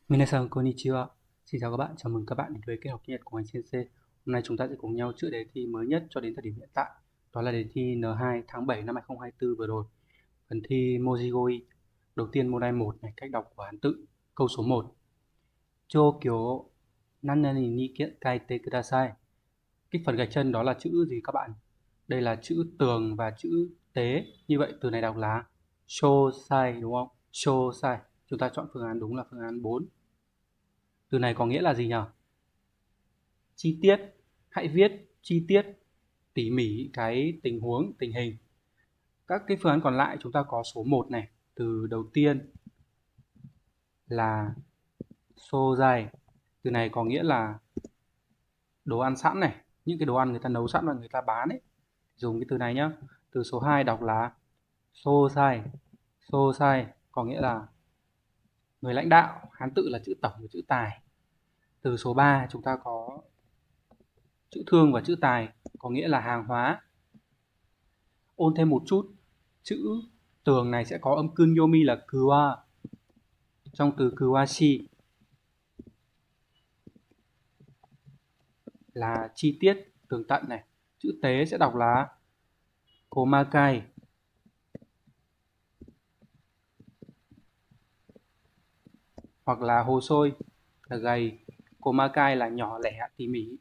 Minasan konnichiwa. Xin chào các bạn, chào mừng các bạn đến với kênh học tiếng Nhật của ngành CNC. Hôm nay chúng ta sẽ cùng nhau chữa đề thi mới nhất cho đến thời điểm hiện tại. Đó là đề thi N2 tháng 7 năm 2024 vừa rồi. Phần thi Mojigoi. Đầu tiên môn đai 1 này, cách đọc của Hán tự. Câu số 1. Chōkyō nanani ni kaite kudasai. Cái phần gạch chân đó là chữ gì các bạn? Đây là chữ tường và chữ tế. Như vậy từ này đọc là shōsai đúng không? Shōsai. Chúng ta chọn phương án đúng là phương án 4. Từ này có nghĩa là gì nhỉ? Chi tiết. Hãy viết chi tiết tỉ mỉ cái tình huống, tình hình. Các cái phương án còn lại chúng ta có số 1 này. Từ đầu tiên là sozai. Từ này có nghĩa là đồ ăn sẵn này. Những cái đồ ăn người ta nấu sẵn và người ta bán ấy. Dùng cái từ này nhá. Từ số 2 đọc là sosai. Sosai có nghĩa là người lãnh đạo. Hán tự là chữ tổng và chữ tài. Từ số 3 chúng ta có chữ thương và chữ tài, có nghĩa là hàng hóa. Ôn thêm một chút, chữ tường này sẽ có âm kunyomi là kuwa trong từ kuwashi là chi tiết, tường tận này. Chữ tế sẽ đọc là komakai. Hoặc là hosoi là gầy, komakai là nhỏ lẻ, tỉ mỉ.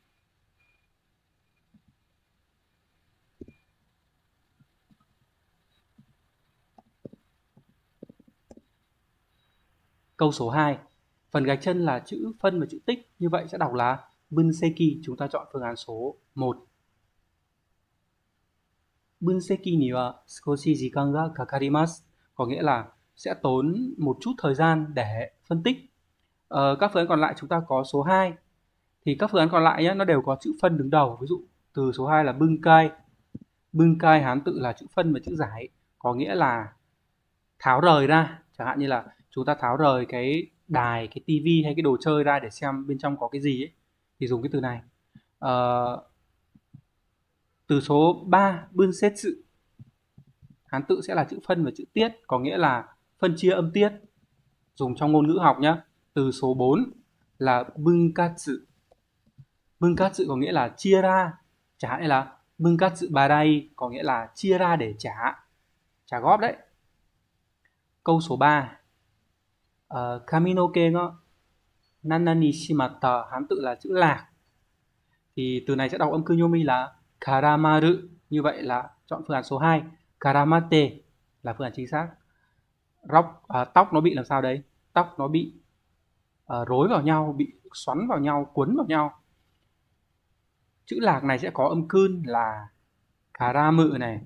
Câu số 2. Phần gạch chân là chữ phân và chữ tích, như vậy sẽ đọc là bunseki. Chúng ta chọn phương án số 1. Bunseki ni wa skoshi jikan ga kakarimasu, có nghĩa là sẽ tốn một chút thời gian để phân tích. Các phương án còn lại chúng ta có số 2. Thì các phương án còn lại nhé, nó đều có chữ phân đứng đầu. Ví dụ từ số 2 là bunkai. Bunkai Hán tự là chữ phân và chữ giải, có nghĩa là tháo rời ra. Chẳng hạn như là chúng ta tháo rời cái đài, cái tivi hay cái đồ chơi ra để xem bên trong có cái gì ấy, thì dùng cái từ này. Từ số 3 bunsetsu, Hán tự sẽ là chữ phân và chữ tiết, có nghĩa là phân chia âm tiết, dùng trong ngôn ngữ học nhé. Từ số 4 là bunkatsu. Bunkatsu có nghĩa là chia ra, chẳng hạn như là bunkatsu badai có nghĩa là chia ra để trả góp đấy. Câu số 3. Kaminoke no nanani shimatta, Hán tự là chữ lạc. Thì từ này sẽ đọc âm kunyomi là karamaru. Như vậy là chọn phương án số 2. Karamate là phương án chính xác. Tóc nó bị làm sao đấy? Tóc nó bị rối vào nhau, bị xoắn vào nhau, cuốn vào nhau. Chữ lạc này sẽ có âm kun là karamu này.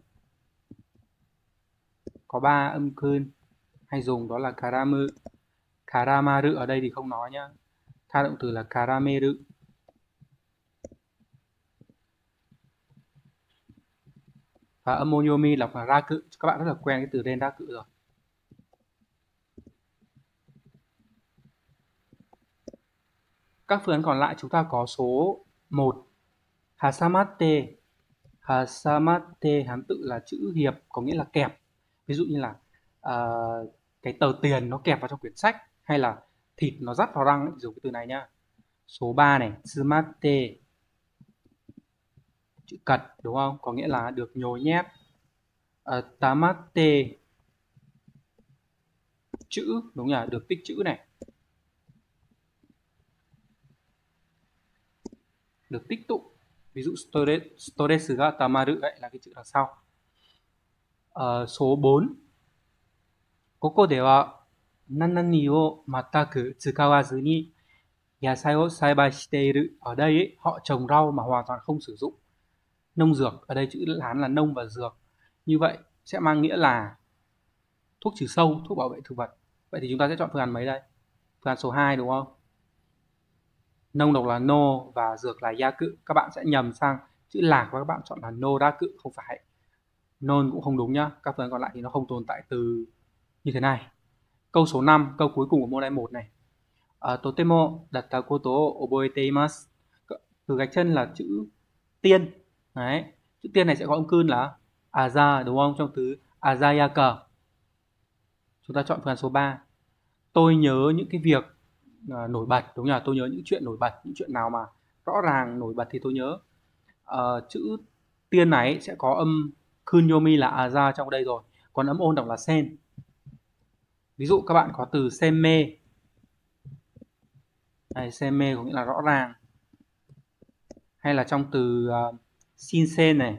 Có 3 âm kun hay dùng đó là karamu. Karamaru ở đây thì không nói nhá. Tha động từ là karameru. Và âm monyomi là raku. Các bạn rất là quen cái từ ren raku rồi. Các phương án còn lại chúng ta có số 1. Hasamate. Hasamate Hán tự là chữ hiệp, có nghĩa là kẹp. Ví dụ như là cái tờ tiền nó kẹp vào trong quyển sách, hay là thịt nó dắt vào răng ấy, dùng cái từ này nhá. Số 3 này, tsumate, chữ cật đúng không? Có nghĩa là được nhồi nhét. Tamate, chữ đúng nhỉ, được tích chữ này. Được tích tụ. Ví dụ storesu ga tamaru ấy là cái chữ đằng sau. Số 4. Koko de wa nanani o mataku tsukawazu ni yasai o saibai shite iru. Ở đây ấy, họ trồng rau mà hoàn toàn không sử dụng nông dược. Ở đây chữ Hán là nông và dược. Như vậy sẽ mang nghĩa là thuốc trừ sâu, thuốc bảo vệ thực vật. Vậy thì chúng ta sẽ chọn phương án mấy đây? Phương án số 2 đúng không? Nông đọc là no và dược là yaku. Các bạn sẽ nhầm sang chữ lạc và các bạn chọn là no raku, không phải. Non cũng không đúng nhá. Các phương án còn lại thì nó không tồn tại từ như thế này. Câu số 5, câu cuối cùng của môn đai 1 này. Totemo datta koto o oboete imasu. Từ gạch chân là chữ tiên. Đấy. Chữ tiên này sẽ có âm kun là aza đúng không? Trong từ azayaka. Chúng ta chọn phương án số 3. Tôi nhớ những cái việc nổi bật, đúng nhỉ? Tôi nhớ những chuyện nổi bật, những chuyện nào mà rõ ràng nổi bật thì tôi nhớ. Chữ tiên này sẽ có âm kunyomi là aza trong đây rồi, còn âm ôn đọc là sen. Ví dụ các bạn có từ sen mê, này, sen mê có nghĩa là rõ ràng, hay là trong từ xin sen này,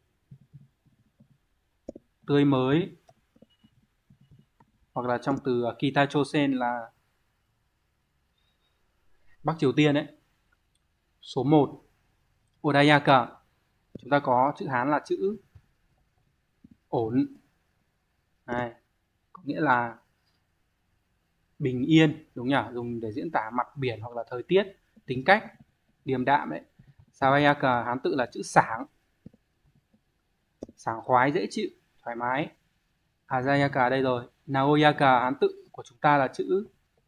tươi mới, hoặc là trong từ kita chosen là Bắc Triều Tiên ấy. Số 1, Odayaka, chúng ta có chữ Hán là chữ ổn. Này, có nghĩa là bình yên, đúng nhỉ? Dùng để diễn tả mặt biển hoặc là thời tiết, tính cách, điềm đạm đấy. Sawayaka Hán tự là chữ sảng, sảng khoái, dễ chịu, thoải mái. Azayaka đây rồi. Naoyaka Hán tự của chúng ta là chữ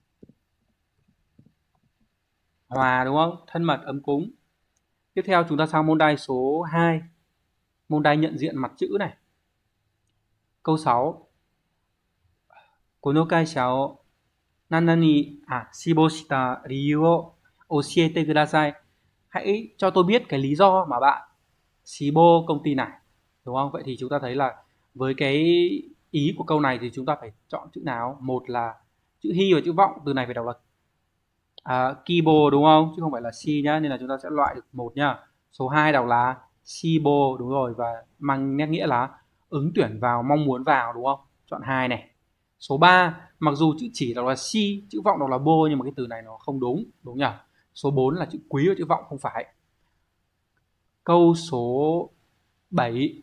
hòa, đúng không? Thân mật, ấm cúng. Tiếp theo chúng ta sang môn đai số 2. Môn đai nhận diện mặt chữ này. Câu 6. Kono kaisha o nana ni shibou shita ryu o oshiete kudasai. Hãy cho tôi biết cái lý do mà bạn shibo công ty này, đúng không? Vậy thì chúng ta thấy là với cái ý của câu này thì chúng ta phải chọn chữ nào? Một là chữ hi và chữ vọng, từ này phải đọc là kibo, đúng không? Chứ không phải là shi nhá, nên là chúng ta sẽ loại được một nhá. Số 2 đọc là shibo, đúng rồi, và mang nét nghĩa là ứng tuyển vào, mong muốn vào, đúng không? Chọn 2 này. Số 3, mặc dù chữ chỉ đọc là shi, chữ vọng đọc là bo, nhưng mà cái từ này nó không đúng, đúng nhỉ? Số 4 là chữ quý và chữ vọng không phải. Câu số 7.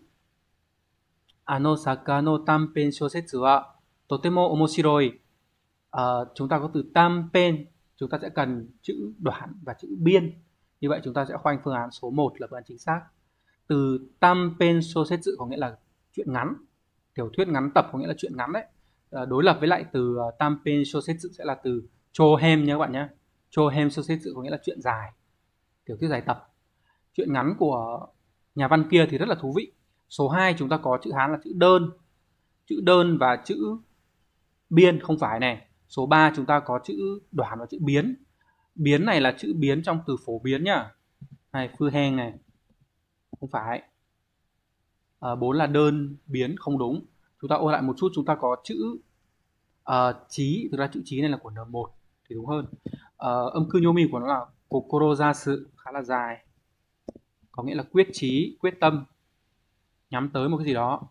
Saka no tanpen shosetsu wa totemo omoshiroi. Chúng ta có từ tanpen, chúng ta sẽ cần chữ đoạn và chữ biên. Như vậy chúng ta sẽ khoanh phương án số 1 là phương án chính xác. Từ tanpen shosetsu có nghĩa là truyện ngắn, tiểu thuyết ngắn tập có nghĩa là truyện ngắn đấy. Đối lập với lại từ tanpen shosetsu sẽ là từ chohem nha các bạn nhé. Chohem shosetsu có nghĩa là truyện dài, tiểu thuyết dài tập. Truyện ngắn của nhà văn kia thì rất là thú vị. Số 2 chúng ta có chữ Hán là chữ đơn và chữ biên không phải này. Số 3 chúng ta có chữ đoản và chữ biến. Biến này là chữ biến trong từ phổ biến nhá. Này, phư heng này, không phải. 4 là đơn biến, không đúng. Chúng ta ôn lại một chút, chúng ta có chữ chí, thực ra chữ chí này là của N1 thì đúng hơn. Âm kunyomi của nó là kokorozasu, khá là dài, có nghĩa là quyết chí, quyết tâm, nhắm tới một cái gì đó.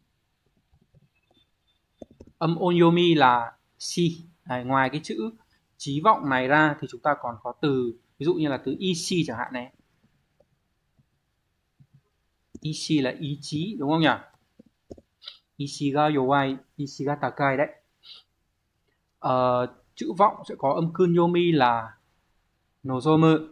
Âm onyomi là shi. Đấy, ngoài cái chữ chí vọng này ra thì chúng ta còn có từ, ví dụ như là từ ishi chẳng hạn này. Ishi là ý chí, đúng không nhỉ? Ishi ga yowai, ishi ga takai đấy. Chữ vọng sẽ có âm kunyomi là nozomu.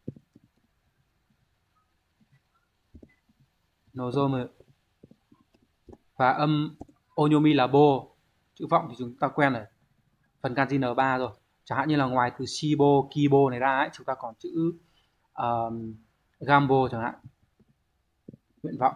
Nozomu. Và âm onyomi là bo. Chữ vọng thì chúng ta quen rồi, phần kanji N3 rồi. Chẳng hạn như là ngoài từ shibo, kibo này ra ấy, chúng ta còn chữ gambo chẳng hạn, nguyện vọng.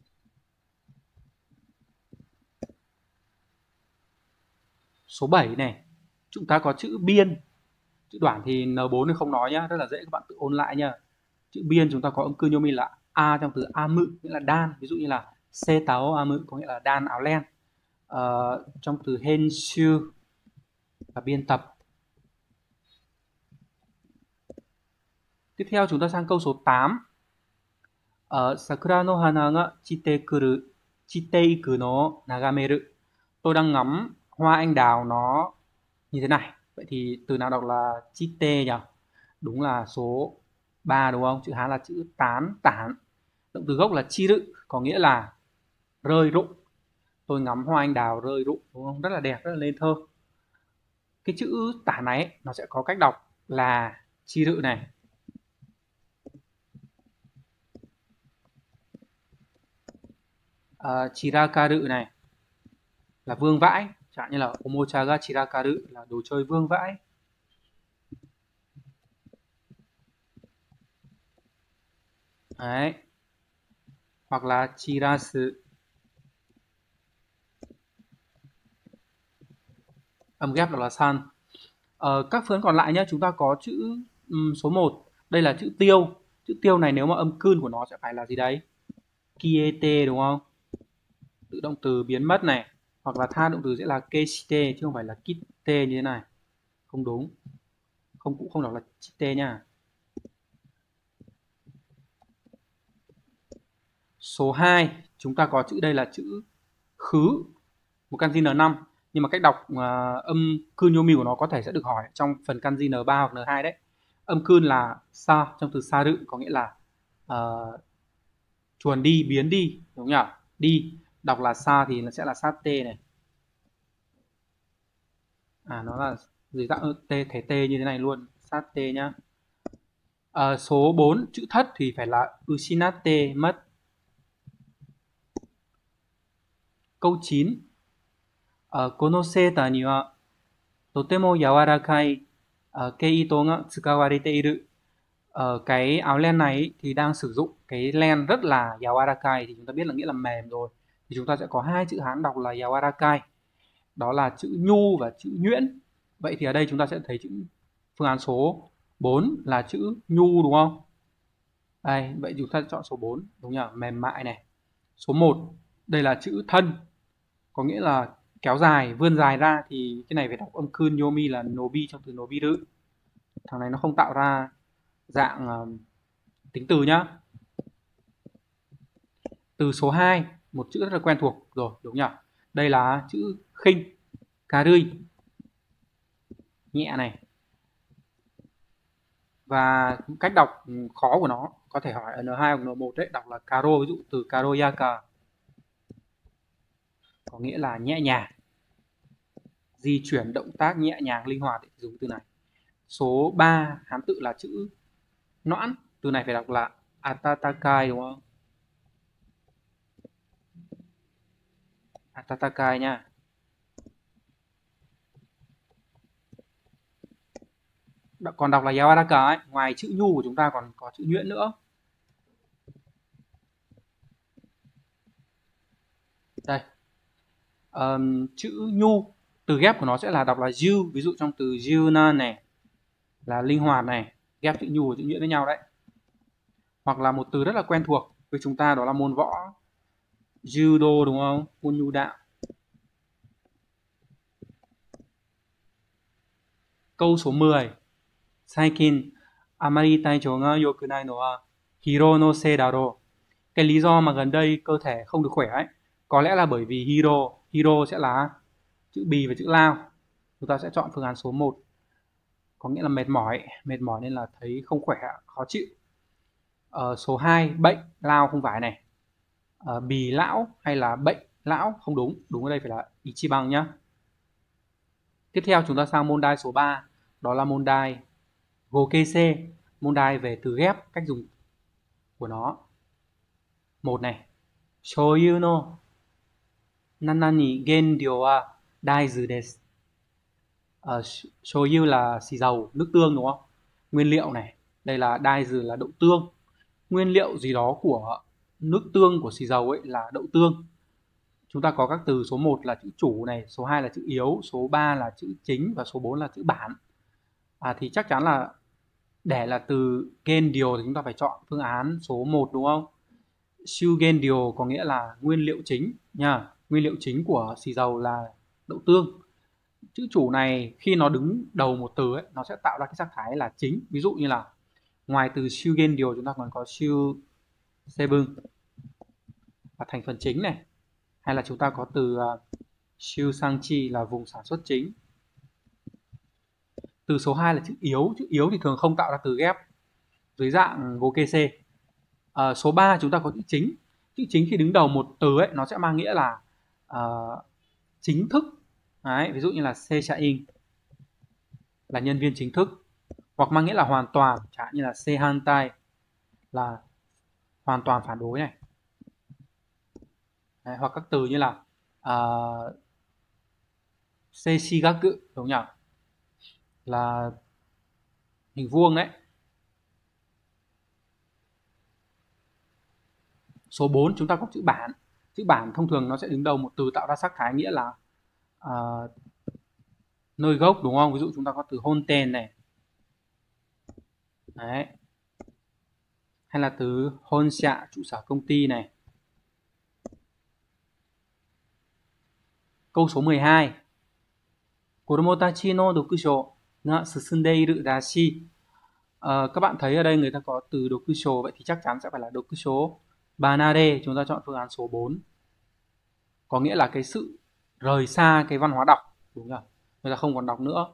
Số 7 này, chúng ta có chữ biên. Chữ đoản thì N4 thì không nói nhá, rất là dễ, các bạn tự ôn lại nha. Chữ biên chúng ta có âm kunyomi là a trong từ amu, nghĩa là đan. Ví dụ như là setao amu có nghĩa là đan áo len. Trong từ henshu là biên tập. Tiếp theo chúng ta sang câu số 8. Sakura no hana ga chite iku no nagameru. Tôi đang ngắm hoa anh đào nó như thế này. Vậy thì từ nào đọc là chite nhỉ? Đúng là số 3, đúng không? Chữ Hán là chữ tán, tản. Động từ gốc là chiru, có nghĩa là rơi rụng. Tôi ngắm hoa anh đào rơi rụng, đúng không? Rất là đẹp, rất là nên thơ. Cái chữ tản này nó sẽ có cách đọc là chiru này. Chirakaru này là vương vãi, chẳng như là omocha ga chirakaru là đồ chơi vương vãi. Đấy. Hoặc là chirasu, âm ghép đó là san. Các phương án còn lại nhé, chúng ta có chữ số 1, đây là chữ tiêu. Chữ tiêu này nếu mà âm cương của nó sẽ phải là gì đấy? Kiete đúng không? Tự động từ biến mất này, hoặc là tha động từ sẽ là keshite chứ không phải là kitte như thế này. Không đúng. Không, cũng không đọc là chite nha. Số 2, chúng ta có chữ đây là chữ khứ, một kanji N5, nhưng mà cách đọc âm kunyomi của nó có thể sẽ được hỏi trong phần kanji N3 hoặc N2 đấy. Âm kun là sa trong từ sa rự, có nghĩa là chuồn đi, biến đi, đúng nhỉ? Đi, đọc là sa thì nó sẽ là sate này. Nó là dưới dạng t thể t như thế này luôn, sate nhá. Số 4, chữ thất thì phải là ushinate, mất. Câu 9, kono seta ni wa totemo yawarakai keito ga tsukawarete iru. Cái áo len này thì đang sử dụng cái len rất là yawarakai, thì chúng ta biết là nghĩa là mềm rồi. Thì chúng ta sẽ có hai chữ Hán đọc là yawarakai. Đó là chữ nhu và chữ nhuyễn. Vậy thì ở đây chúng ta sẽ thấy chữ phương án số 4 là chữ nhu đúng không? Đây, vậy chúng ta chọn số 4 đúng nhỉ? Mềm mại này. Số 1, đây là chữ thân, có nghĩa là kéo dài, vươn dài ra, thì cái này phải đọc âm kun yomi là nobi trong từ nobiru. Thằng này nó không tạo ra dạng tính từ nhá. Từ số 2, một chữ rất là quen thuộc rồi đúng nhỉ? Đây là chữ khinh, karui, nhẹ này. Và cách đọc khó của nó có thể hỏi ở N2 hoặc N1 đấy, đọc là karo, ví dụ từ karoyaka, có nghĩa là nhẹ nhàng, di chuyển động tác nhẹ nhàng linh hoạt, dùng từ này. Số 3, Hán tự là chữ noãn, từ này phải đọc là atatakai đúng không? Atatakai nha. Còn đọc là yawaraka ấy, ngoài chữ nhu của chúng ta còn có chữ nhuyễn nữa. Đây, chữ nhu, từ ghép của nó sẽ là đọc là yu, ví dụ trong từ yunan này là linh hoạt này, ghép chữ nhu và chữ nhuyễn với nhau đấy. Hoặc là một từ rất là quen thuộc với chúng ta, đó là môn võ, judo đúng không? Môn nhu đạo. Câu số 10, Saikin amari taichou ga yokunai no wa hiro no sei daro. Cái lý do mà gần đây cơ thể không được khỏe ấy, có lẽ là bởi vì hiro sẽ là chữ bì và chữ lao. Chúng ta sẽ chọn phương án số 1, có nghĩa là mệt mỏi nên là thấy không khỏe, khó chịu. Số 2, bệnh, lao không phải này. Bì lão hay là bệnh lão không đúng, đúng ở đây phải là ichiban nhá. Tiếp theo chúng ta sang môn đai số 3, đó là môn đai gokese, môn đai về từ ghép, cách dùng của nó. Một này, shoyu no nana ni genryou wa daizu desu. Shoyu là xì dầu, nước tương đúng không? Nguyên liệu này, đây là daizu là đậu tương. Nguyên liệu gì đó của nước tương của xì dầu ấy là đậu tương. Chúng ta có các từ số 1 là chữ chủ này, số 2 là chữ yếu, số 3 là chữ chính và số 4 là chữ bản. Thì chắc chắn là để là từ genryou thì chúng ta phải chọn phương án số 1 đúng không? Shu genryou có nghĩa là nguyên liệu chính nha. Nguyên liệu chính của xì dầu là đậu tương. Chữ chủ này khi nó đứng đầu một từ ấy, nó sẽ tạo ra cái sắc thái là chính. Ví dụ như là ngoài từ shu genryou chúng ta còn có shu seibun là thành phần chính này, hay là chúng ta có từ shu sangchi là vùng sản xuất chính. Từ số 2 là chữ yếu thì thường không tạo ra từ ghép dưới dạng gokese. Số 3 chúng ta có chữ chính khi đứng đầu một từ ấy nó sẽ mang nghĩa là chính thức. Đấy, ví dụ như là seishain là nhân viên chính thức, hoặc mang nghĩa là hoàn toàn, chẳng hạn như là seihantai là hoàn toàn phản đối này. Đấy, hoặc các từ như là seishigaku đúng nhỉ, là hình vuông đấy. Số 4 chúng ta có chữ bản. Chữ bản thông thường nó sẽ đứng đầu một từ tạo ra sắc thái nghĩa là nơi gốc đúng không? Ví dụ chúng ta có từ honten này. Đấy. Hay là từ honsha, trụ sở công ty này. Câu số 12. Kodomotachi no dokusho ga susundeiru rashi. Các bạn thấy ở đây người ta có từ dokusho, vậy thì chắc chắn sẽ phải là dokusho banare. Chúng ta chọn phương án số 4. Có nghĩa là cái sự rời xa cái văn hóa đọc, đúng không? Người ta không còn đọc nữa.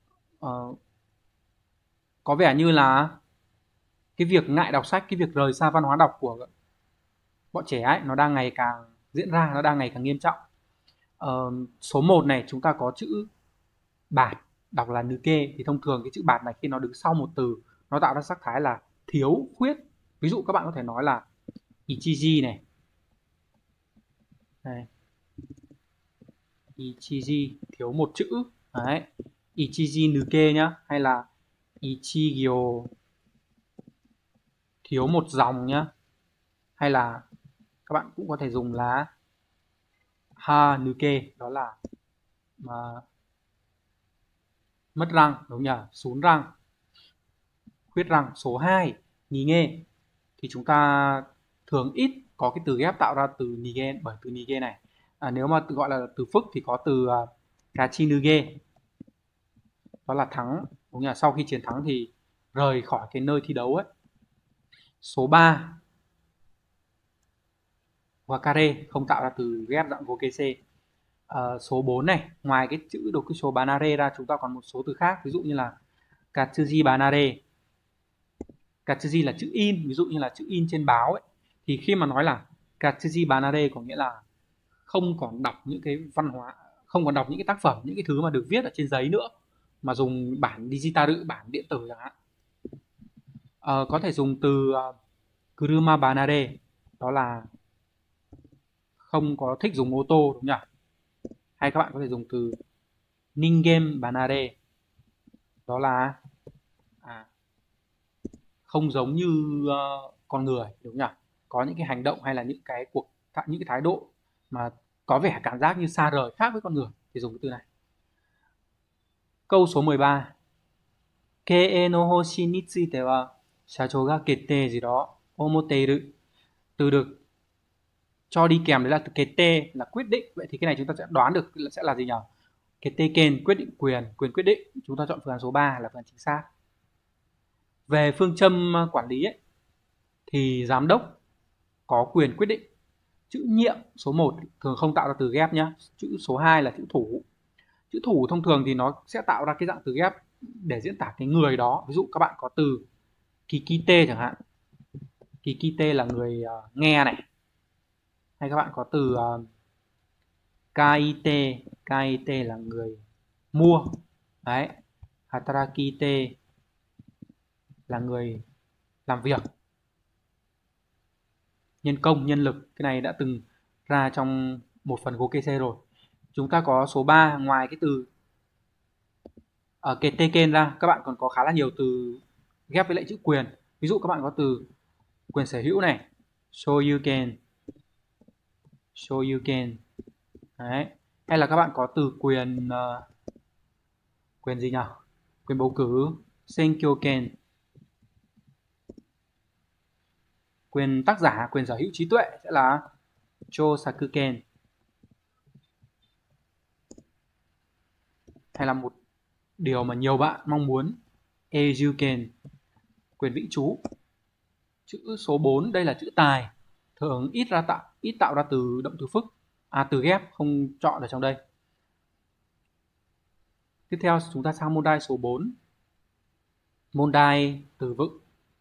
Có vẻ như là cái việc ngại đọc sách, cái việc rời xa văn hóa đọc của bọn trẻ ấy, nó đang ngày càng diễn ra, nó đang ngày càng nghiêm trọng. Số 1 này chúng ta có chữ bạt, đọc là nuke, thì thông thường cái chữ bạt này khi nó đứng sau một từ, nó tạo ra sắc thái là thiếu, khuyết. Ví dụ các bạn có thể nói là ichiji này. Đây. Ichiji, thiếu một chữ. Đấy. Ichiji nuke nhá, hay là ichigyo, thiếu một dòng nhá. Hay là các bạn cũng có thể dùng là ha nuke, đó là mất răng, đúng nhỉ? Sún răng, khuyết răng. Số 2, nhì nghe, thì chúng ta thường ít có cái từ ghép tạo ra từ nhì nghe, bởi từ nhì nghe này. Nếu mà gọi là từ phức thì có từ kachinuge, đó là thắng, đúng nhỉ? Sau khi chiến thắng thì rời khỏi cái nơi thi đấu ấy. Số 3, wakare, không tạo ra từ ghép dạng gokese. Số 4 này, ngoài cái chữ dokusho banare ra, chúng ta còn một số từ khác, ví dụ như là katsuji banare. Katsuji là chữ in, ví dụ như là chữ in trên báo ấy. Thì khi mà nói là katsuji banare có nghĩa là không còn đọc những cái văn hóa, không còn đọc những cái tác phẩm, những cái thứ mà được viết ở trên giấy nữa, mà dùng bản digital, bản điện tử chẳng hạn. Có thể dùng từ kuruma banare, đó là không có thích dùng ô tô, đúng nhỉ? Hay các bạn có thể dùng từ ningen banare, đó là không giống như con người, đúng nhỉ? Có những cái hành động hay là những cái những cái thái độ mà có vẻ cảm giác như xa rời, khác với con người, thì dùng cái từ này. Câu số 13. Keie no hoshi ni tsuite wa shachou ga kette gì đó omoteiru. Từ được cho đi kèm đấy là từ kette, là quyết định. Vậy thì cái này chúng ta sẽ đoán được sẽ là gì nhỉ? Kette ken, quyết định quyền, quyền quyết định. Chúng ta chọn phương án số 3 là phương án chính xác. Về phương châm quản lý ấy, thì giám đốc có quyền quyết định. Chữ nhiệm số 1 thường không tạo ra từ ghép nhé. Chữ số 2 là chữ thủ. Chữ thủ thông thường thì nó sẽ tạo ra cái dạng từ ghép để diễn tả cái người đó. Ví dụ các bạn có từ kikite chẳng hạn. Kikite là người nghe này. Hay các bạn có từ kaite, kaite là người mua. Đấy. Hatarakite là người làm việc. Nhân công, nhân lực, cái này đã từng ra trong một phần Gokese rồi. Chúng ta có số 3, ngoài cái từ Keteken ra, các bạn còn có khá là nhiều từ ghép với lại chữ quyền. Ví dụ các bạn có từ quyền sở hữu này, Shoyuken, Shoyuken. Đấy. Hay là các bạn có từ quyền quyền gì nhỉ? Quyền bầu cử, Senkyoken. Quyền tác giả, quyền sở hữu trí tuệ sẽ là Chosakuken. Hay là một điều mà nhiều bạn mong muốn, Ejuken, quyền vĩ chú. Chữ số 4 đây là chữ tài, thường ít tạo ra từ động từ phức, từ ghép không chọn ở trong đây. Tiếp theo chúng ta sang môn đai số 4. Môn đai từ vựng.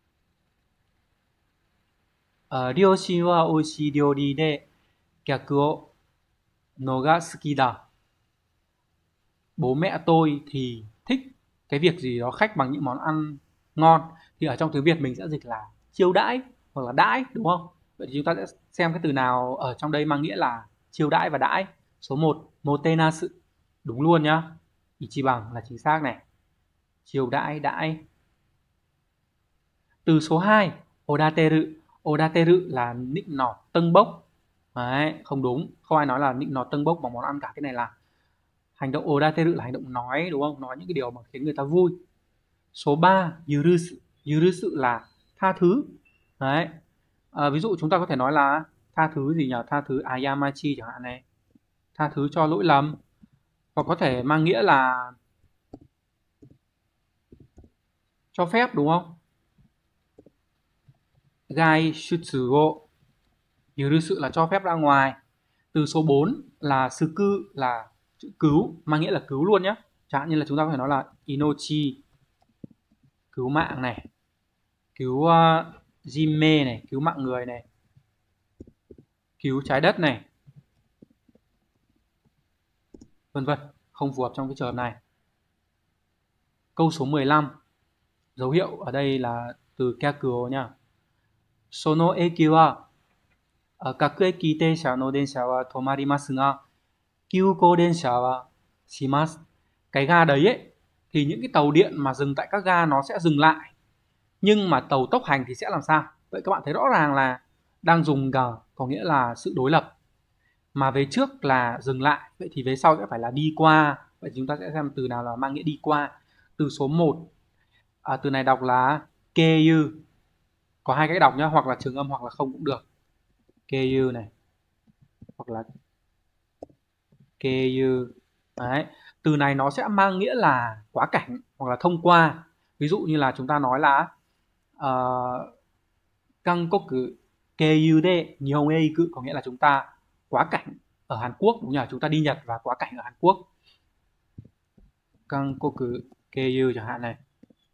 Ryoshin wa oishii ryori de gyaku o no ga suki da. Bố mẹ tôi thì thích cái việc gì đó khách bằng những món ăn ngon. Thì ở trong tiếng Việt mình sẽ dịch là chiêu đãi hoặc là đãi, đúng không? Vậy thì chúng ta sẽ xem cái từ nào ở trong đây mang nghĩa là chiêu đãi và đãi. Số 1, motenasu, đúng luôn nhá. Ichiban là chính xác này. Chiêu đãi, đãi. Từ số 2, odateru. Odateru là nịnh nọt, tâng bốc. Đấy, không đúng. Không ai nói là nịnh nọt tâng bốc bằng món ăn cả. Cái này là Hành động orateru là hành động nói, đúng không? Nói những cái điều mà khiến người ta vui. Số 3, yurusu. Yurusu là tha thứ. Đấy. Ví dụ chúng ta có thể nói là tha thứ gì nhỉ? Tha thứ ayamachi chẳng hạn này. Tha thứ cho lỗi lầm. Hoặc có thể mang nghĩa là cho phép, đúng không? Gai shutsu wo yurusu là cho phép ra ngoài. Từ số 4 là suku là chữ cứu, mang nghĩa là cứu luôn nhé. Chẳng hạn như là chúng ta có thể nói là inochi, cứu mạng này, cứu jime này, cứu mạng người này, cứu trái đất này, vân vân. Không phù hợp trong cái trường hợp này. Câu số 15, dấu hiệu ở đây là từ kyakuo nhá. Sono eki wa kaku eki teisha no densha wa tomarimasu ga kyūkō densha wa shimasu. Cái ga đấy ấy thì những cái tàu điện mà dừng tại các ga nó sẽ dừng lại, nhưng mà tàu tốc hành thì sẽ làm sao? Vậy các bạn thấy rõ ràng là đang dùng ga có nghĩa là sự đối lập, mà về trước là dừng lại, vậy thì về sau sẽ phải là đi qua. Vậy thì chúng ta sẽ xem từ nào là mang nghĩa đi qua. Từ số 1, từ này đọc là keiyu, có hai cách đọc nhá, hoặc là trường âm hoặc là không cũng được. Keiyu này, hoặc là keiyu. Đấy, từ này nó sẽ mang nghĩa là quá cảnh hoặc là thông qua. Ví dụ như là chúng ta nói là Kankoku keiyu de Nihon e iku, có nghĩa là chúng ta quá cảnh ở Hàn Quốc, đúng nhỉ? Chúng ta đi Nhật và quá cảnh ở Hàn Quốc. Kankoku keiyu chẳng hạn này.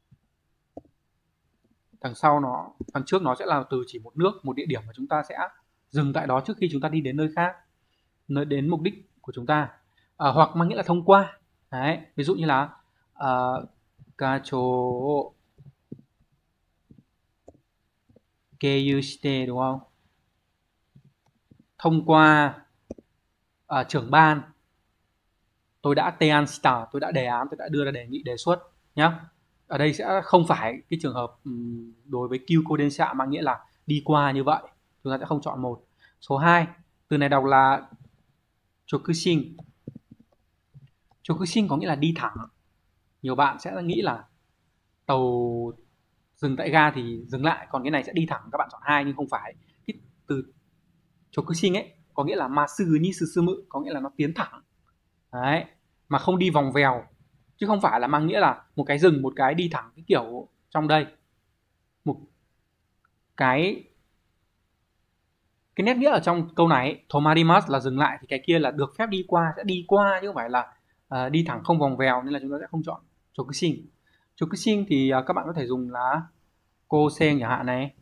Đằng sau nó, đằng trước nó sẽ là từ chỉ một nước, một địa điểm mà chúng ta sẽ dừng tại đó trước khi chúng ta đi đến nơi khác, nơi đến mục đích của chúng ta. Hoặc mang nghĩa là thông qua. Đấy, ví dụ như là gacho keiyu shite, đúng không? Thông qua trưởng ban. Tôi đã tean shita, tôi đã đề án, tôi đã đưa ra đề nghị, đề xuất nhá. Ở đây sẽ không phải cái trường hợp đối với kyūkō densha mang nghĩa là đi qua như vậy. Chúng ta sẽ không chọn một. Số 2, từ này đọc là chokushin. Chokushin có nghĩa là đi thẳng. Nhiều bạn sẽ nghĩ là tàu dừng tại ga thì dừng lại, còn cái này sẽ đi thẳng, các bạn chọn 2 nhưng không phải. Cái từ chokushin ấy có nghĩa là masu ni susumu, có nghĩa là nó tiến thẳng. Đấy, mà không đi vòng vèo, chứ không phải là mang nghĩa là một cái dừng, một cái đi thẳng, cái kiểu trong đây. Một cái nét nghĩa ở trong câu này ấy, tomarimasu là dừng lại, thì cái kia là được phép đi qua, sẽ đi qua chứ không phải là đi thẳng không vòng vèo, nên là chúng ta sẽ không chọn chokushin. Chokushin thì các bạn có thể dùng là kosen chẳng hạn này.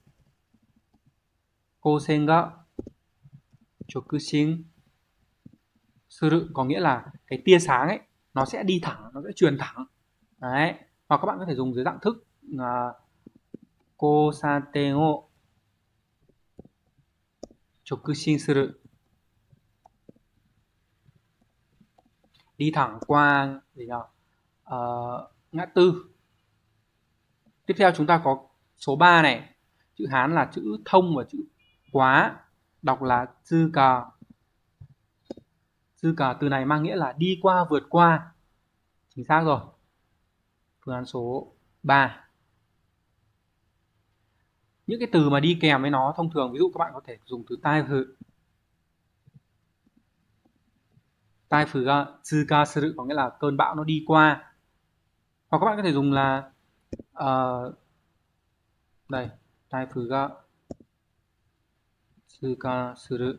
Kosen ga chokushin suru, có nghĩa là cái tia sáng ấy nó sẽ đi thẳng, nó sẽ truyền thẳng. Đấy, hoặc các bạn có thể dùng dưới dạng thức kosaten o chokushin suru, đi thẳng qua gì nào ngã tư. Tiếp theo chúng ta có số 3 này, chữ Hán là chữ thông và chữ quá, đọc là tsuka. Tsuka từ này mang nghĩa là đi qua, vượt qua. Chính xác rồi. Phương án số 3. Những cái từ mà đi kèm với nó thông thường, ví dụ các bạn có thể dùng từ taifu. Taifu ga tsuka suru có nghĩa là cơn bão nó đi qua. Hoặc các bạn có thể dùng là đây, taifu ga tsuka suru.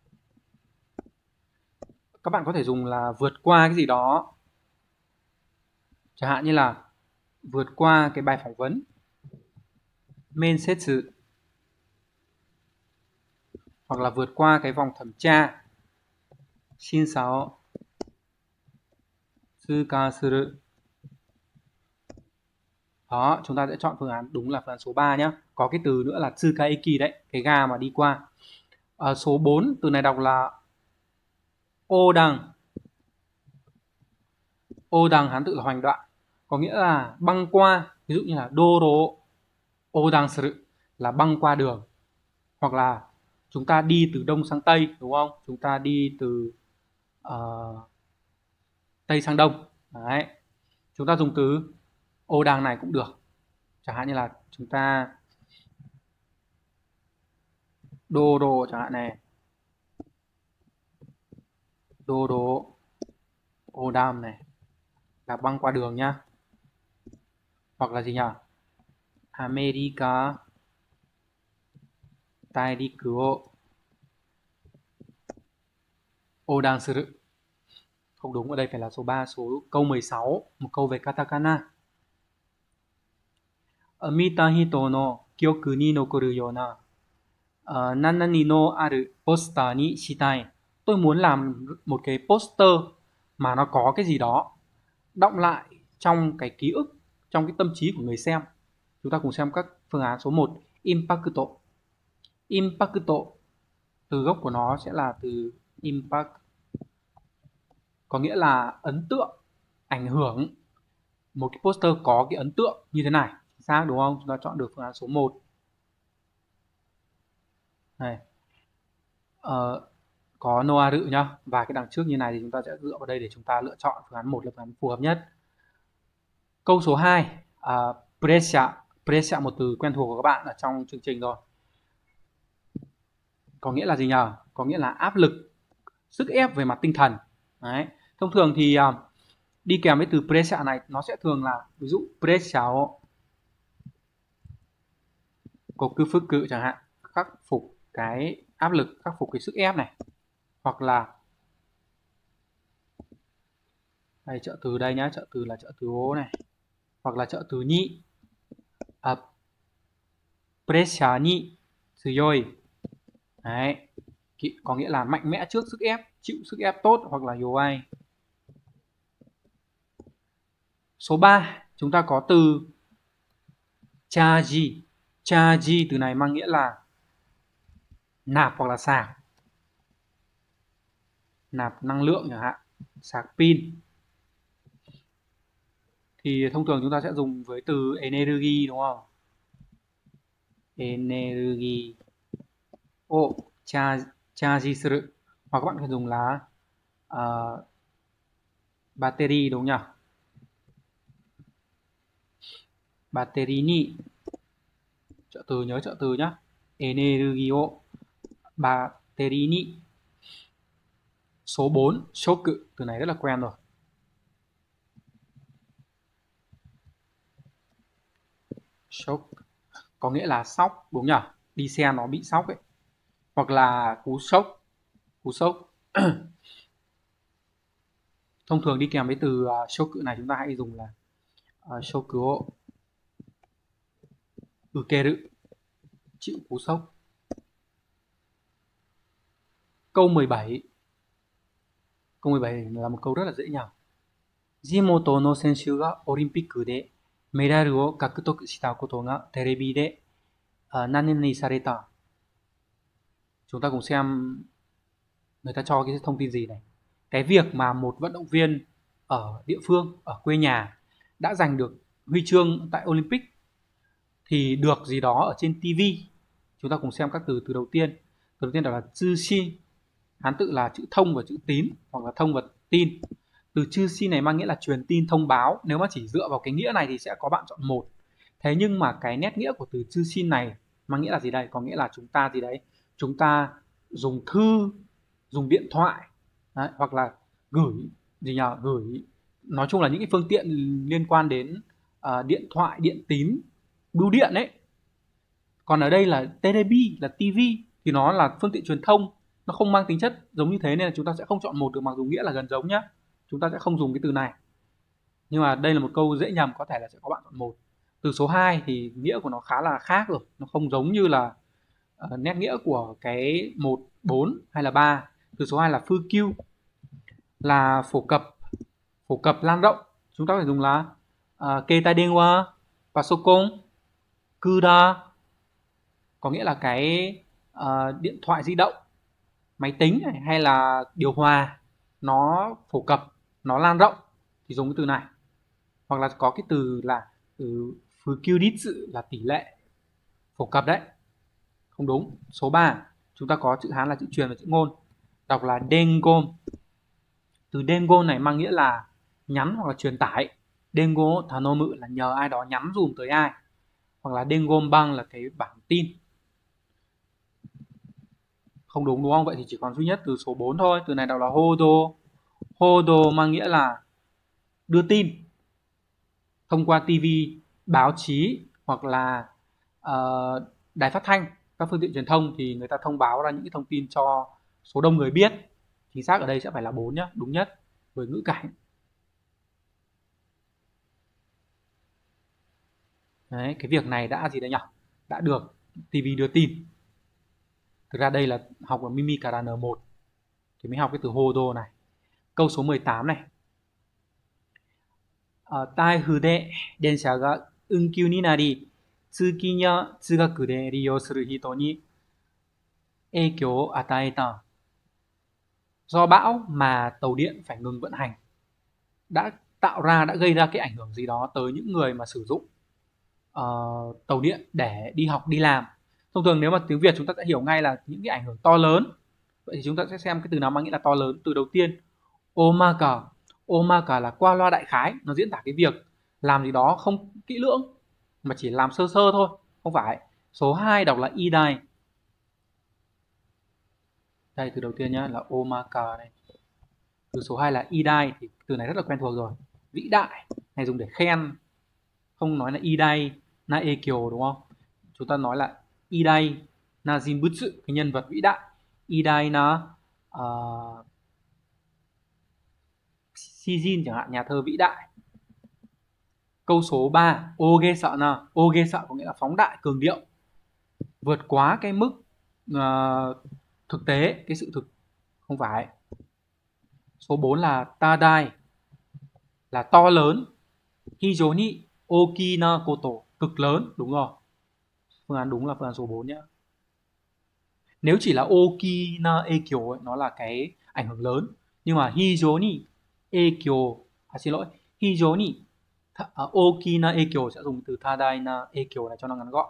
Các bạn có thể dùng là vượt qua cái gì đó. Chẳng hạn như là vượt qua cái bài phỏng vấn, mensetsu, hoặc là vượt qua cái vòng thẩm tra, shinsa o tsuka suru. Đó, chúng ta sẽ chọn phương án đúng là phương án số 3 nhé. Có cái từ nữa là tsukaeki đấy, cái ga mà đi qua. Số 4, từ này đọc là odan. Odan Hán tự là hoành đoạn, có nghĩa là băng qua. Ví dụ như là doro odan suru là băng qua đường. Hoặc là chúng ta đi từ đông sang tây, đúng không? Chúng ta đi từ Tây sang Đông. Đấy. Chúng ta dùng từ ô đàng này cũng được. Chẳng hạn như là chúng ta đô đồ chẳng hạn này. Đô đồ ô đam này. Là băng qua đường nhá. Hoặc là gì nhỉ? America Dairiku o odan suru. Không đúng, ở đây phải là số 3, số câu 16, một câu về katakana. Mita hito no kyoku ni nokoru yona nanani no aru poster ni shitai. Tôi muốn làm một cái poster mà nó có cái gì đó đọng lại trong cái ký ức, trong cái tâm trí của người xem. Chúng ta cùng xem các phương án. Số 1, impacto. Impacto, từ gốc của nó sẽ là từ impact, có nghĩa là ấn tượng, ảnh hưởng. Một cái poster có cái ấn tượng như thế này, xác đúng không? Chúng ta chọn được phương án số 1. Này. Có Noaru nhá, và cái đằng trước như này thì chúng ta sẽ dựa vào đây để chúng ta lựa chọn phương án 1 là phương án phù hợp nhất. Câu số 2, pressure. Pressure, một từ quen thuộc của các bạn ở trong chương trình rồi. Có nghĩa là gì nhỉ? Có nghĩa là áp lực, sức ép về mặt tinh thần. Đấy. Thông thường thì đi kèm với từ pressure này nó sẽ thường là ví dụ pressure kokufuku chẳng hạn, khắc phục cái áp lực, khắc phục cái sức ép này. Hoặc là đây, trợ từ đây nhá, trợ từ là trợ từ ô này. Hoặc là trợ từ nhị. Pressure ni tsuyoi. Đấy. Có nghĩa là mạnh mẽ trước sức ép, chịu sức ép tốt, hoặc là yowai. Số 3, chúng ta có từ charge. Charge, từ này mang nghĩa là nạp hoặc là sạc. Nạp năng lượng chẳng hạn, sạc pin. Thì thông thường chúng ta sẽ dùng với từ energy đúng không? Energy o charge suru. Hoặc các bạn có thể dùng là battery đúng nhỉ? Battery ni. Trợ từ, nhớ trợ từ nhá. Energy o battery ni. Số 4, shoku. Từ này rất là quen rồi. Shock, có nghĩa là sốc đúng nhỉ? Đi xe nó bị sốc ấy. Hoặc là cú sốc. Cú sốc. Thông thường đi kèm với từ shoku này chúng ta hãy dùng là shoku o ukeru, chịu cú sốc. Câu 17. Câu 17 là một câu rất là dễ nhỉ? Jimoto no senshu ga Olympic de medalu o kakutoku shita koto ga terebi de nanen ni sareta. Chúng ta cùng xem người ta cho cái thông tin gì này. Cái việc mà một vận động viên ở địa phương, ở quê nhà đã giành được huy chương tại Olympic thì được gì đó ở trên TV. Chúng ta cùng xem các từ đầu tiên. Từ đầu tiên đó là tsushi, Hán tự là chữ thông và chữ tín, hoặc là thông và tin. Từ tsushi này mang nghĩa là truyền tin, thông báo. Nếu mà chỉ dựa vào cái nghĩa này thì sẽ có bạn chọn 1. Thế nhưng mà cái nét nghĩa của từ tsushi này mang nghĩa là gì đây? Có nghĩa là chúng ta gì đấy? Chúng ta dùng thư, dùng điện thoại, đấy, hoặc là gửi gì nhỉ? Gửi, nói chung là những cái phương tiện liên quan đến điện thoại, điện tín, bưu điện ấy. Còn ở đây là terebi, là TV, thì nó là phương tiện truyền thông, nó không mang tính chất giống như thế, nên là chúng ta sẽ không chọn 1 được, mặc dù nghĩa là gần giống nhá. Chúng ta sẽ không dùng cái từ này. Nhưng mà đây là một câu dễ nhầm, có thể là sẽ có bạn chọn 1. Từ số 2 thì nghĩa của nó khá là khác rồi, nó không giống như là nét nghĩa của cái 1, 4 hay là 3. Từ số 2 là fukyu, là phổ cập, lan rộng. Chúng ta phải dùng là keitai denwa, pasokon, kuda, có nghĩa là cái điện thoại di động, máy tính này, hay là điều hòa, nó phổ cập, nó lan rộng thì dùng cái từ này. Hoặc là có cái từ là từ fukuditsu, là tỷ lệ, phổ cập đấy. Không đúng. Số 3, chúng ta có chữ Hán là chữ truyền và chữ ngôn, đọc là dengon. Từ dengon này mang nghĩa là nhắn hoặc là truyền tải. Dengo tanomu là nhờ ai đó nhắn dùm tới ai, hoặc là dengonbang là cái bản tin. Không đúng đúng không? Vậy thì chỉ còn duy nhất từ số 4 thôi. Từ này đọc là hodo. Hodo mang nghĩa là đưa tin thông qua TV, báo chí hoặc là đài phát thanh, các phương tiện truyền thông thì người ta thông báo ra những cái thông tin cho số đông người biết. Chính xác ở đây sẽ phải là 4 nhá, đúng nhất với ngữ cảnh. Đấy, cái việc này đã gì đấy nhỉ? Đã được TV đưa tin. Thực ra đây là học ở Mimikara N1 thì mới học cái từ hodo này. Câu số 18 này. Taifu de densha ga unkyū ni nari, tsukin ya tsugaku de riyō suru hito ni eikyō o ataeta. Do bão mà tàu điện phải ngừng vận hành đã gây ra cái ảnh hưởng gì đó tới những người mà sử dụng tàu điện để đi học đi làm. Thông thường nếu mà tiếng Việt chúng ta sẽ hiểu ngay là những cái ảnh hưởng to lớn. Vậy thì chúng ta sẽ xem cái từ nào mang nghĩa là to lớn. Từ đầu tiên, omaka. Omaka là qua loa đại khái, nó diễn tả cái việc làm gì đó không kỹ lưỡng mà chỉ làm sơ sơ thôi, không phải. Số 2 đọc là idai. Đây, từ đầu tiên nhá là omaka này. Từ số 2 là idai thì từ này rất là quen thuộc rồi. Vĩ đại này dùng để khen, không nói là idai na ekyo đúng không? Chúng ta nói là idai na jinbutsu, cái nhân vật vĩ đại. Idai na shijin chẳng hạn, nhà thơ vĩ đại. Câu số 3, ogesa na. Ogesa có nghĩa là phóng đại, cường điệu, vượt quá cái mức thực tế, cái sự thực, không phải. Số 4 là tadai, là to lớn. Hijou ni oki na koto, cực lớn, đúng rồi. Phương án đúng là phương án số 4 nhé. Nếu chỉ là oki na ekyo ấy, nó là cái ảnh hưởng lớn. Nhưng mà hijou ni ekyo, xin lỗi, hijou ni oki na ekyo sẽ dùng từ tadai na ekyo này cho nó ngắn gọn.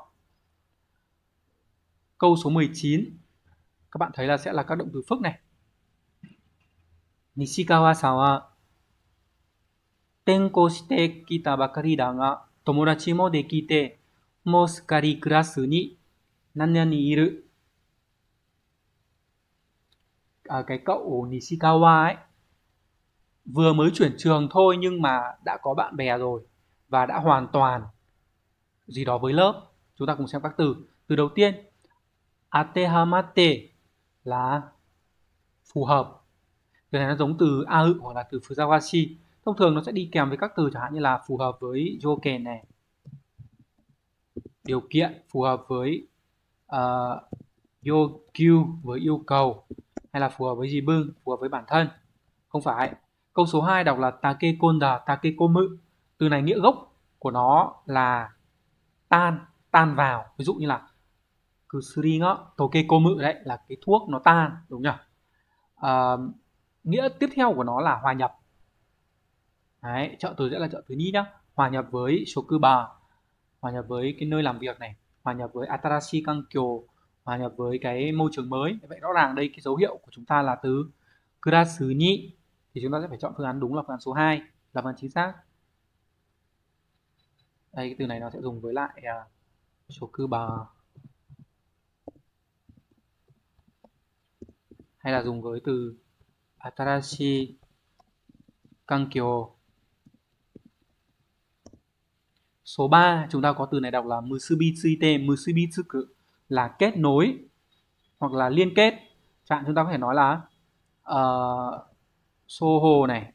Câu số 19, các bạn thấy là sẽ là các động từ phức này. Nishikawa-san wa tenkou shite kita bakari da ga tomodachi mo dekite mou sukari class ni nani iru. Cái cậu Nishikawa ấy vừa mới chuyển trường thôi nhưng mà đã có bạn bè rồi và đã hoàn toàn gì đó với lớp. Chúng ta cùng xem các từ. Từ đầu tiên, atehamate là phù hợp. Từ này nó giống từ aụ hoặc là từ fuzawashi. Thông thường nó sẽ đi kèm với các từ chẳng hạn như là phù hợp với joken này, điều kiện, phù hợp với yokyu với yêu cầu, hay là phù hợp với jibun, phù hợp với bản thân. Không phải. Câu số 2 đọc là takekonda, takekomu. Từ này nghĩa gốc của nó là tan vào. Ví dụ như là kusuri nga tokekomu, đấy là cái thuốc nó tan, đúng nhỉ? Nghĩa tiếp theo của nó là hòa nhập. Đấy, trợ từ sẽ là trợ từ ni nhá. Hòa nhập với shokuba, hòa nhập với cái nơi làm việc này, hòa nhập với atarashi kankyo, hòa nhập với cái môi trường mới. Vậy rõ ràng đây cái dấu hiệu của chúng ta là từ kurasu ni, thì chúng ta sẽ phải chọn phương án đúng là phương án số 2 là phương án chính xác. Đây, cái từ này nó sẽ dùng với lại shokuba, hay là dùng với từ atarashi kankyo. Số 3 chúng ta có từ này đọc là musubitsuite, musubitsuku là kết nối hoặc là liên kết. Chẳng hạn chúng ta có thể nói là soho này,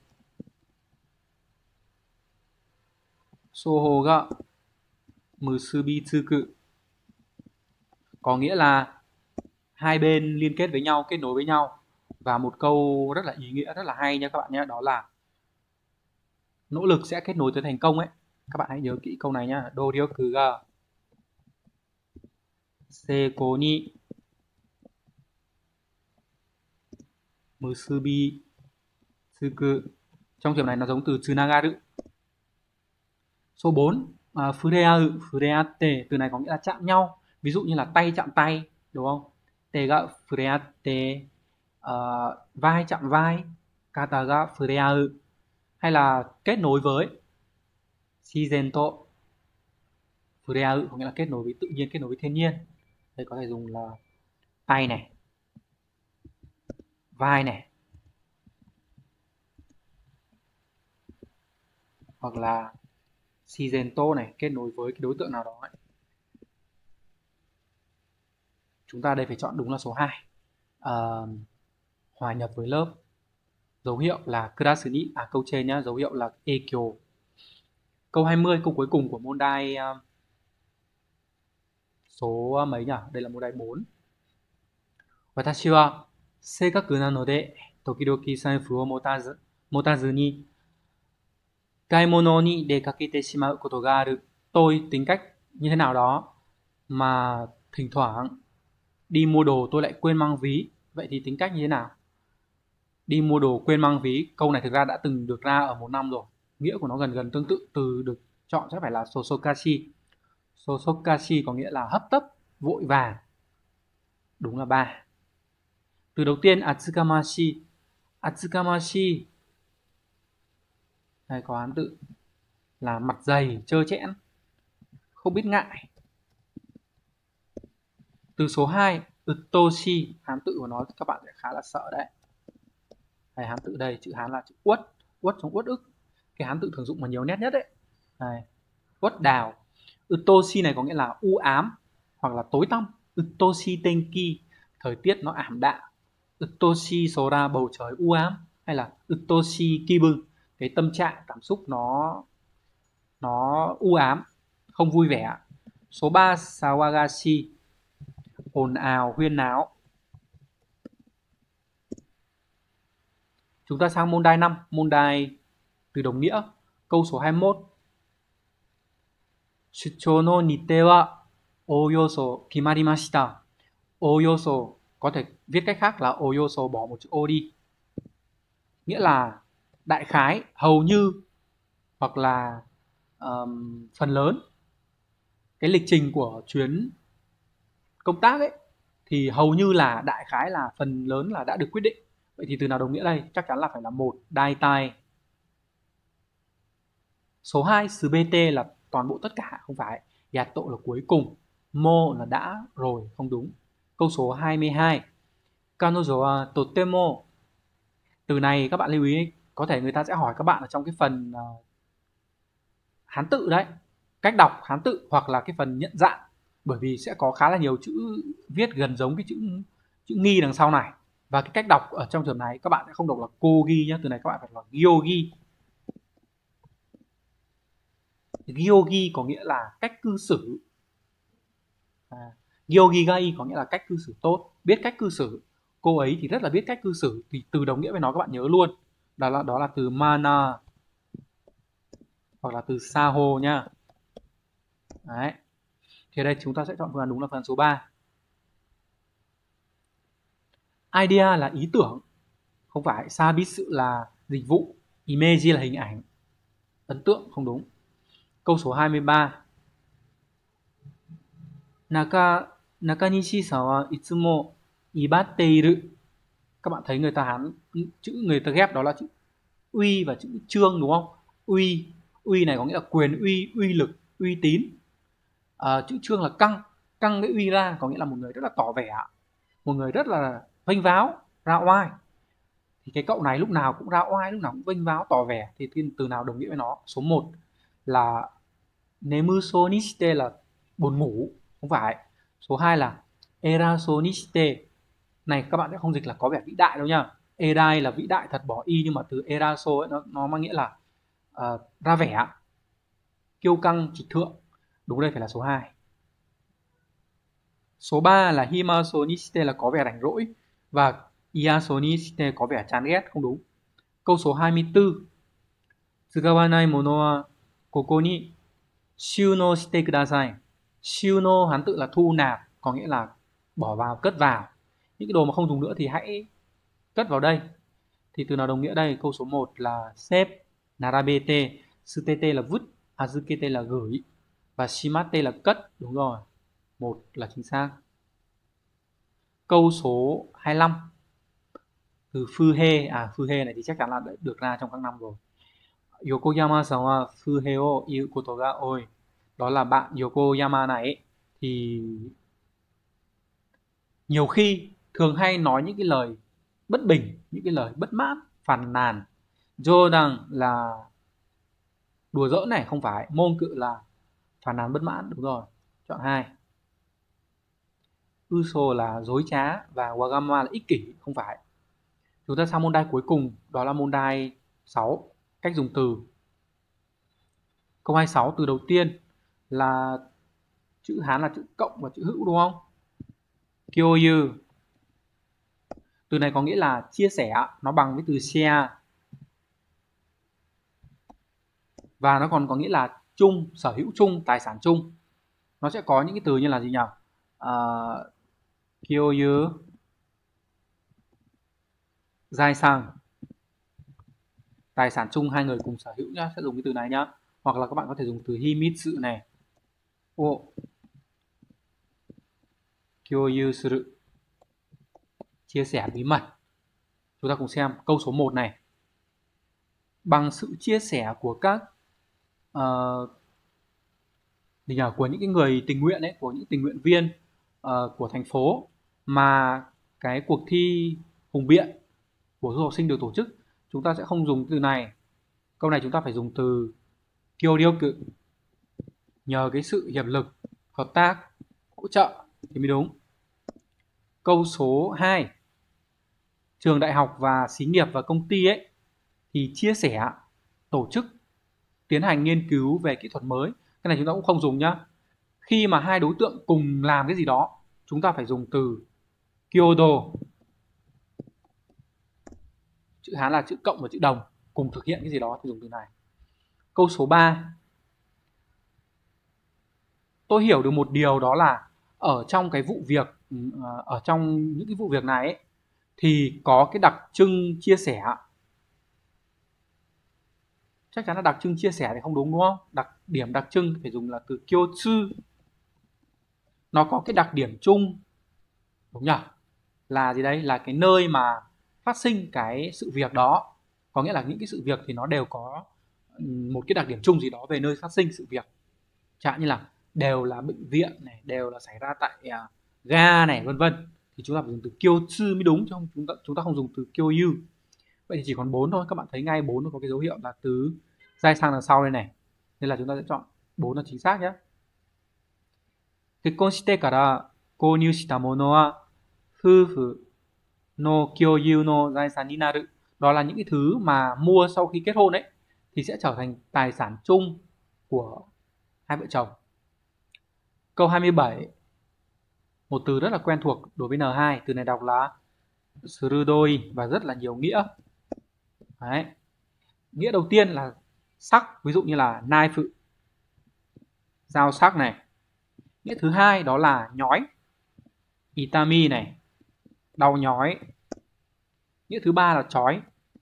soho ga musubitsuku, có nghĩa là hai bên liên kết với nhau, kết nối với nhau. Và một câu rất là ý nghĩa, rất là hay nha các bạn nhé, đó là nỗ lực sẽ kết nối tới thành công ấy. Các bạn hãy nhớ kỹ câu này nhá. Doryoku ga seikou ni musubitsuku. Trong trường này nó giống từ tsunagaru. Số 4, fureau, fureatte. Từ này có nghĩa là chạm nhau. Ví dụ như là tay chạm tay, đúng không? Te ga fureatte, vai chạm vai, kata ga fureau. hay là kết nối với. Shizento fureau có nghĩa là kết nối với tự nhiên, kết nối với thiên nhiên. Đây có thể dùng là tay này, vai này, hoặc là shizento này, kết nối với cái đối tượng nào đó ấy. Chúng ta đây phải chọn đúng là số 2. Hòa nhập với lớp. Dấu hiệu là class ni, câu trên nhá, dấu hiệu là ekyo. Câu 20, câu cuối cùng của môn đai số mấy nhỉ? Đây là môn đai 4. Watashi wa seikaku na no de tokidoki sanfu o motazu ni gaimono ni dekakete shimau koto ga aru. Tôi tính cách như thế nào đó mà thỉnh thoảng đi mua đồ tôi lại quên mang ví. Vậy thì tính cách như thế nào? Đi mua đồ quên mang ví, câu này thực ra đã từng được ra ở một năm rồi. Nghĩa của nó gần gần tương tự, từ được chọn sẽ phải là sosokashi. Sosokashi có nghĩa là hấp tấp, vội vàng. Đúng là 3. Từ đầu tiên atsukamashi. Atsukamashi đây có hán tự là mặt dày, trơ trẽn, không biết ngại. Từ số 2 utoshi, hán tự của nó các bạn sẽ khá là sợ đấy. Đây, hán tự đây, chữ Hán là chữ uất, uất trong uất ức. Cái hán tự thường dụng mà nhiều nét nhất đấy. Đây, uất đào. Utoshi này có nghĩa là u ám hoặc là tối tăm. Utoshi tenki, thời tiết nó ảm đạm. Utoshi sora, bầu trời u ám. Hay là utoshi kibun, cái tâm trạng cảm xúc nó u ám, không vui vẻ. Số 3 sawagashi, ồn ào, huyên náo. Chúng ta sang môn đai 5, môn đai từ đồng nghĩa. Câu số 21. Shuchou no nite wa oyoso kimarimashita. Oyoso có thể viết cách khác là oyoso, bỏ một chữ o đi. Nghĩa là đại khái, hầu như, hoặc là phần lớn. Cái lịch trình của chuyến công tác ấy thì hầu như là, đại khái là, phần lớn là đã được quyết định. Vậy thì từ nào đồng nghĩa đây? Chắc chắn là phải là 1 daitai. Số 2 subete là toàn bộ tất cả, không phải. Yato là cuối cùng. Mo là đã rồi, không đúng. Câu số 22. Kanojo wa totemo. Từ này các bạn lưu ý, có thể người ta sẽ hỏi các bạn ở trong cái phần hán tự đấy, cách đọc hán tự, hoặc là cái phần nhận dạng, bởi vì sẽ có khá là nhiều chữ viết gần giống cái chữ nghi đằng sau này. Và cái cách đọc ở trong trường này các bạn sẽ không đọc là kogi nhé, từ này các bạn phải là gyogi. Gyogi có nghĩa là cách cư xử. Gyogi gai có nghĩa là cách cư xử tốt, biết cách cư xử. Cô ấy thì rất là biết cách cư xử, thì từ đồng nghĩa với nó các bạn nhớ luôn. Đó là từ mana, hoặc là từ saho nhá. Đấy. Thì ở đây chúng ta sẽ chọn phương án đúng là phương án số 3. Idea là ý tưởng, không phải. Service là dịch vụ. Image là hình ảnh, ấn tượng, không đúng. Câu số 23. Nakanishi-san wa itsumo ibatte iru. Các bạn thấy người ta Hán, chữ người ta ghép đó là chữ uy và chữ trương, đúng không? Uy này có nghĩa là quyền uy, uy lực, uy tín. Chữ trương là căng cái uy ra, có nghĩa là một người rất là tỏ vẻ, một người rất là vênh váo, ra oai. Thì cái cậu này lúc nào cũng ra oai, lúc nào cũng vênh váo, tỏ vẻ, thì từ nào đồng nghĩa với nó? Số 1 là nemuso ni shite là buồn ngủ, không phải. Số 2 là eraso ni shite. Này các bạn sẽ không dịch là có vẻ vĩ đại đâu nha. Erai là vĩ đại thật, bỏ y, nhưng mà từ eraso ấy, nó mang nghĩa là ra vẻ, kiêu căng, trịch thượng. Đúng, đây phải là số 2. Số 3 là himaso ni shite là có vẻ rảnh rỗi, và iaso ni shite có vẻ chán ghét, không đúng. Câu số 24. Tsugawanai mono wa koko ni shūno shite kudasai. Shūno hán tự là thu nạp, có nghĩa là bỏ vào, cất vào. Những cái đồ mà không dùng nữa thì hãy cất vào đây. Thì từ nào đồng nghĩa đây? Câu số 1 là xếp, narabete, sutete là vứt, azukete là gửi, và shimate là cất. Đúng rồi, 1 là chính xác. Câu số 25. Từ fuhe, fuhe này thì chắc chắn là được ra trong các năm rồi. Yokoyama-san wa fuhei o iu koto ga oi. Đó là bạn Yokoyama này ấy, thì nhiều khi thường hay nói những cái lời bất bình, những cái lời bất mãn, phàn nàn. Jodan là đùa giỡn này, không phải. Môn cự là phàn nàn bất mãn, đúng rồi. Chọn 2. Uso là dối trá và wagama là ích kỷ, không phải. Chúng ta sang môn đai cuối cùng, đó là môn đai 6, cách dùng từ. Câu 26, từ đầu tiên là chữ Hán là chữ cộng và chữ hữu, đúng không? Kyoyu. Từ này có nghĩa là chia sẻ, nó bằng với từ share. Và nó còn có nghĩa là chung, sở hữu chung, tài sản chung. Nó sẽ có những cái từ như là gì nhỉ? Kyoyu, giai sang, tài sản chung hai người cùng sở hữu nhá, sẽ dùng cái từ này nhá. Hoặc là các bạn có thể dùng từ himitsu này. O kyoyu suru, chia sẻ bí mật. Chúng ta cùng xem câu số 1 này. Bằng sự chia sẻ của các của những cái người tình nguyện ấy, của những tình nguyện viên của thành phố, mà cái cuộc thi hùng biện của du học sinh được tổ chức. Chúng ta sẽ không dùng từ này. Câu này chúng ta phải dùng từ kyoryoku, nhờ cái sự hiệp lực, hợp tác, hỗ trợ thì mới đúng. Câu số 2, trường đại học và xí nghiệp và công ty ấy thì chia sẻ, tổ chức, tiến hành nghiên cứu về kỹ thuật mới. Cái này chúng ta cũng không dùng nhá. Khi mà hai đối tượng cùng làm cái gì đó, chúng ta phải dùng từ kyodo. Chữ Hán là chữ cộng và chữ đồng, cùng thực hiện cái gì đó thì dùng từ này. Câu số 3, tôi hiểu được một điều, đó là ở trong cái vụ việc, ở trong những cái vụ việc này ấy, thì có cái đặc trưng chia sẻ. Chắc chắn là đặc trưng chia sẻ thì không đúng, đúng không? Điểm đặc trưng phải dùng là từ kyotsu. Nó có cái đặc điểm chung, đúng nhỉ? Là gì đấy? Là cái nơi mà phát sinh cái sự việc đó. Có nghĩa là những cái sự việc thì nó đều có một cái đặc điểm chung gì đó về nơi phát sinh sự việc. Chẳng như là đều là bệnh viện này, đều là xảy ra tại ga này, vân vân. Thì chúng ta phải dùng từ kyotsu mới đúng, chứ không chúng ta không dùng từ kyoyu. Vậy thì chỉ còn 4 thôi. Các bạn thấy ngay 4 nó có cái dấu hiệu là từ giai sang đằng sau đây này. Nên là chúng ta sẽ chọn 4 là chính xác nhé. 結婚してから購入したものは夫婦の共有の財産になる. Đó là những cái thứ mà mua sau khi kết hôn ấy thì sẽ trở thành tài sản chung của hai vợ chồng. Câu 27, một từ rất là quen thuộc đối với N2, từ này đọc là surudoi và rất là nhiều nghĩa. Đấy. Nghĩa đầu tiên là sắc, ví dụ như là knife, dao sắc này. Nghĩa thứ hai đó là nhói, itami này, đau nhói. Nghĩa thứ ba là chói,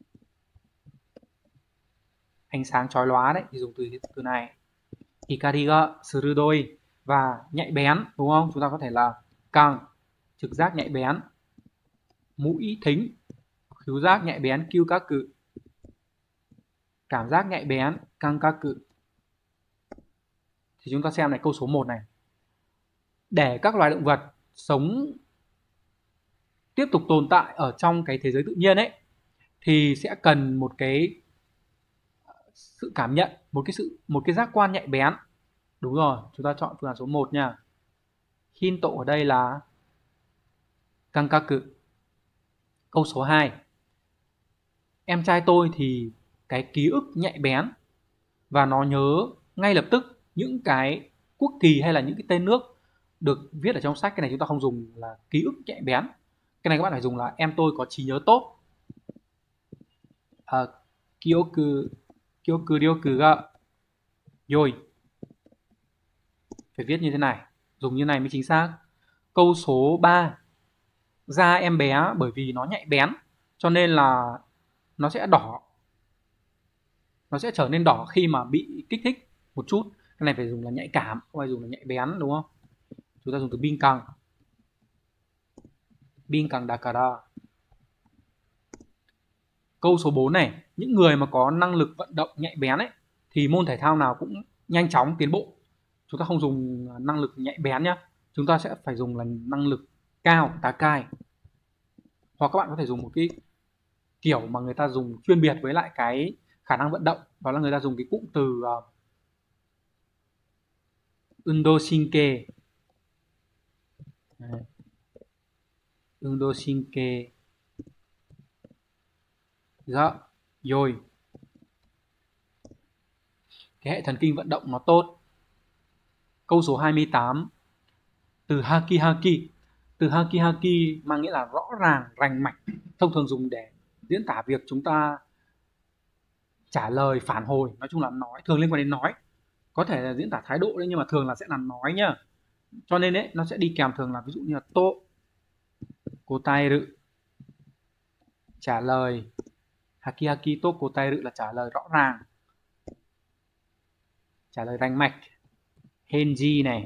ánh sáng chói lóa đấy, thì dùng từ này. Hikari ga surudoi, và nhạy bén, đúng không? Chúng ta có thể là càng, trực giác nhạy bén, mũi thính, khứu giác nhạy bén, kyukaku, cảm giác nhạy bén, kankaku. Thì chúng ta xem này, câu số 1 này. Để các loài động vật sống tiếp tục tồn tại ở trong cái thế giới tự nhiên ấy thì sẽ cần một cái sự cảm nhận, một cái giác quan nhạy bén. Đúng rồi, chúng ta chọn phương án số 1 nha. Hint ở đây là kankaku. Câu số 2. Em trai tôi thì cái ký ức nhạy bén và nó nhớ ngay lập tức những cái quốc kỳ hay là những cái tên nước được viết ở trong sách. Cái này chúng ta không dùng là ký ức nhạy bén. Cái này các bạn phải dùng là em tôi có trí nhớ tốt. Kyoku ryoku ga yoi. Phải viết như thế này, dùng như này mới chính xác. Câu số 3. Da em bé bởi vì nó nhạy bén cho nên là nó sẽ đỏ. Nó sẽ trở nên đỏ khi mà bị kích thích một chút. Cái này phải dùng là nhạy cảm, không phải dùng là nhạy bén, đúng không? Chúng ta dùng từ binkang. Binkang dakara. Câu số 4 này. những người mà có năng lực vận động nhạy bén ấy thì môn thể thao nào cũng nhanh chóng tiến bộ. Chúng ta không dùng năng lực nhạy bén nhá, chúng ta sẽ phải dùng là năng lực cao, tá cai. Hoặc các bạn có thể dùng một cái kiểu mà người ta dùng chuyên biệt với lại cái khả năng vận động, đó là người ta dùng cái cụm từ undo shinke. Undo shinke ga yoi. Cái hệ thần kinh vận động nó tốt. Câu số 28, từ haki haki. Từ haki haki mang nghĩa là rõ ràng, rành mạch, thông thường dùng để diễn tả việc chúng ta trả lời, phản hồi, nói chung là nói, thường liên quan đến nói. Có thể là diễn tả thái độ đấy, nhưng mà thường là sẽ là nói nhá. Cho nên ấy, nó sẽ đi kèm thường là ví dụ như là to kotaeru, trả lời. Haki haki to kotaeru là trả lời rõ ràng, trả lời rành mạch. Henji này,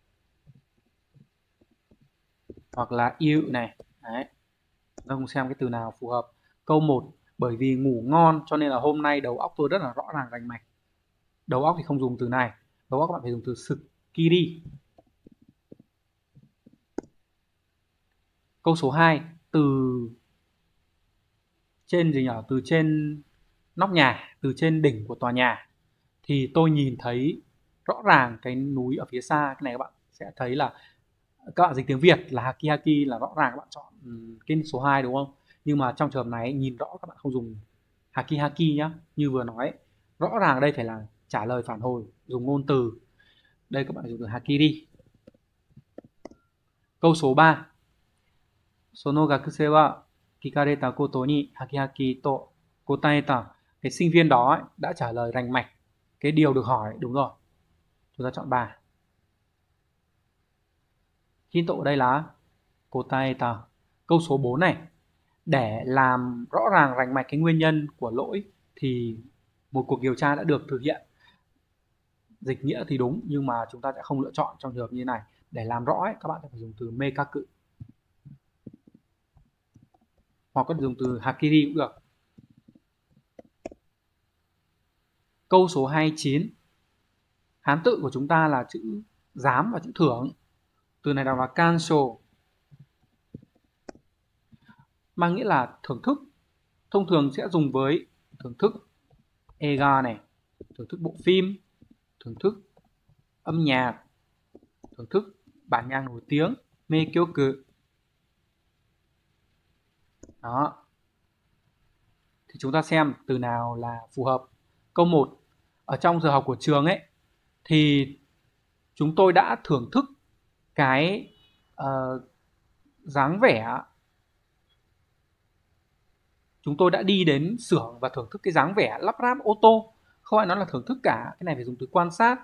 hoặc là yêu này. Đấy. Chúng ta cùng xem cái từ nào phù hợp. Câu 1, bởi vì ngủ ngon cho nên là hôm nay đầu óc tôi rất là rõ ràng rành mạch. Đầu óc thì không dùng từ này, đầu óc các bạn phải dùng từ sukiri. Câu số 2, từ trên gì nhỉ? Từ trên nóc nhà, từ trên đỉnh của tòa nhà thì tôi nhìn thấy rõ ràng cái núi ở phía xa. Cái này các bạn sẽ thấy là các bạn dịch tiếng Việt là haki haki là rõ ràng, các bạn chọn cái số 2 đúng không? Nhưng mà trong trường hợp này nhìn rõ các bạn không dùng haki haki nhá. Như vừa nói, rõ ràng đây phải là trả lời phản hồi, dùng ngôn từ. Đây các bạn dùng từ hakiri. Câu số 3, sono gakusei wa kikareta koto ni haki haki to kotaeta. Cái sinh viên đó ấy, đã trả lời rành mạch cái điều được hỏi. Đúng rồi, chúng ta chọn 3. Hinto ở đây là kotaeta. Câu số 4 này, để làm rõ ràng rành mạch cái nguyên nhân của lỗi thì một cuộc điều tra đã được thực hiện. Dịch nghĩa thì đúng, nhưng mà chúng ta sẽ không lựa chọn trong trường hợp như thế này. Để làm rõ ấy, các bạn phải dùng từ mekaku, hoặc có thể dùng từ hakiri cũng được. Câu số 29, Hán tự của chúng ta là chữ dám và chữ thưởng. Từ này đọc là kansho, mang nghĩa là thưởng thức. Thông thường sẽ dùng với thưởng thức eiga này, thưởng thức bộ phim, thưởng thức âm nhạc, thưởng thức bản nhạc nổi tiếng, meikyoku. Đó. Thì chúng ta xem từ nào là phù hợp. Câu 1, ở trong giờ học của trường ấy thì chúng tôi đã thưởng thức cái dáng vẻ. Chúng tôi đã đi đến xưởng và thưởng thức cái dáng vẻ lắp ráp ô tô. Không phải nói là thưởng thức cả, cái này phải dùng từ quan sát.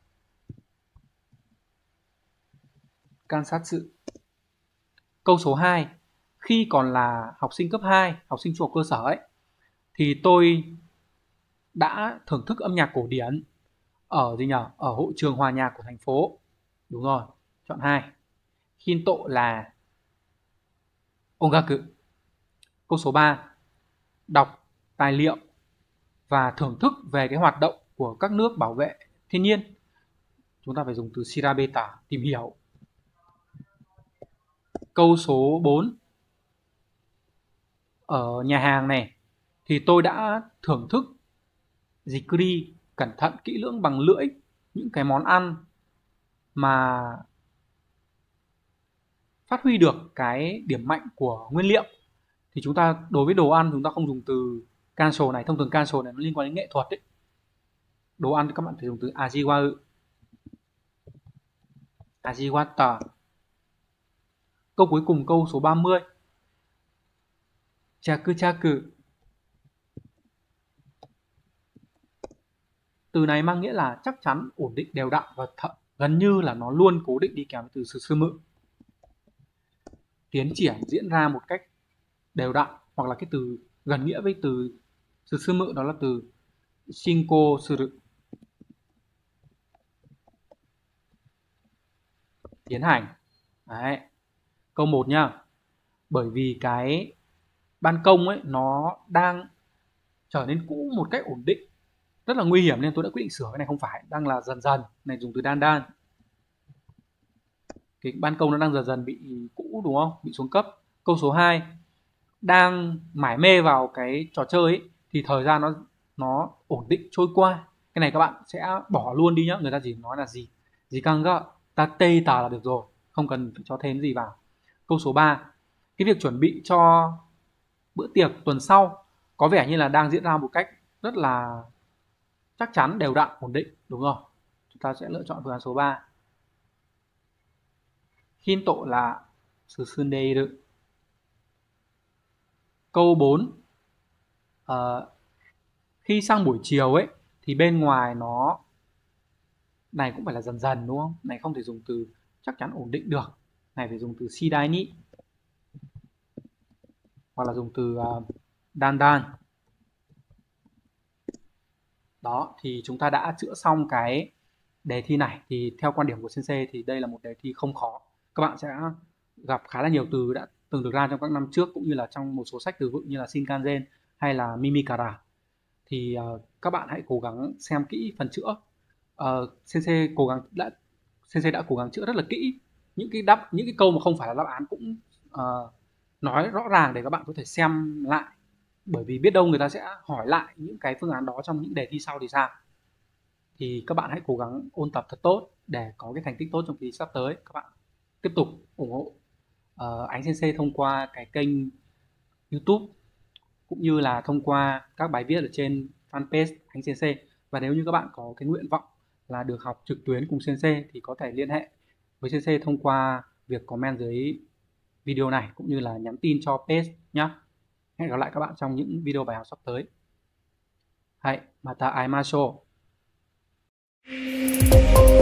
Quan sát sự. Câu số 2, khi còn là học sinh cấp 2, học sinh trung học cơ sở ấy, thì tôi đã thưởng thức âm nhạc cổ điển ở gì nhỉ? Ở hội trường hòa nhạc của thành phố. Đúng rồi, chọn 2. Hinto là ongaku. Câu số 3, đọc tài liệu và thưởng thức về cái hoạt động của các nước bảo vệ thiên nhiên. Chúng ta phải dùng từ shirabeta, tìm hiểu. Câu số 4, ở nhà hàng này thì tôi đã thưởng thức jikuri, cẩn thận kỹ lưỡng bằng lưỡi, những cái món ăn mà phát huy được cái điểm mạnh của nguyên liệu. Thì chúng ta đối với đồ ăn chúng ta không dùng từ kanso này. Thông thường kanso này nó liên quan đến nghệ thuật ấy. Đồ ăn các bạn phải dùng từ ajiwau, ajiwata. Câu cuối cùng, câu số 30, chaku chaku. Từ này mang nghĩa là chắc chắn, ổn định, đều đặn và gần như là nó luôn cố định, đi kèm với từ susumu. Tiến triển, diễn ra một cách đều đặn, hoặc là cái từ gần nghĩa với từ susumu đó là từ shinko suru, tiến hành. Đấy. Câu 1 nhá. Bởi vì cái ban công ấy nó đang trở nên cũ một cách ổn định, rất là nguy hiểm, nên tôi đã quyết định sửa cái này. Không phải, đang là dần dần, này dùng từ đan đan. Cái ban công nó đang dần dần bị cũ đúng không, bị xuống cấp. Câu số 2, đang mải mê vào cái trò chơi ấy, thì thời gian nó ổn định trôi qua. Cái này các bạn sẽ bỏ luôn đi nhá, người ta chỉ nói là gì căng gạ ta tê tà là được rồi, không cần phải cho thêm gì vào. Câu số 3, cái việc chuẩn bị cho bữa tiệc tuần sau có vẻ như là đang diễn ra một cách rất là chắc chắn, đều đặn, ổn định, đúng rồi. Chúng ta sẽ lựa chọn phương án số 3. Hinto là susunderu. Câu 4, khi sang buổi chiều ấy thì bên ngoài nó, này cũng phải là dần dần đúng không? Này không thể dùng từ chắc chắn ổn định được. Này phải dùng từ shidai ni, hoặc là dùng từ dan dan. Đó, thì chúng ta đã chữa xong cái đề thi này. Thì theo quan điểm của Sensei thì đây là một đề thi không khó. Các bạn sẽ gặp khá là nhiều từ đã từng được ra trong các năm trước, cũng như là trong một số sách từ vựng như là Shinkansen hay là Mimikara. Thì các bạn hãy cố gắng xem kỹ phần chữa. Sensei đã cố gắng chữa rất là kỹ những cái câu mà không phải là đáp án, cũng nói rõ ràng để các bạn có thể xem lại, bởi vì biết đâu người ta sẽ hỏi lại những cái phương án đó trong những đề thi sau thì sao. Thì các bạn hãy cố gắng ôn tập thật tốt để có cái thành tích tốt trong kỳ sắp tới. Các bạn tiếp tục ủng hộ Ánh Sensei thông qua cái kênh YouTube, cũng như là thông qua các bài viết ở trên fanpage Ánh Sensei. Và nếu như các bạn có cái nguyện vọng là được học trực tuyến cùng Sensei thì có thể liên hệ với Sensei thông qua việc comment dưới video này, cũng như là nhắn tin cho page nhé. Hẹn gặp lại các bạn trong những video bài học sắp tới. Hai, mata aimashou.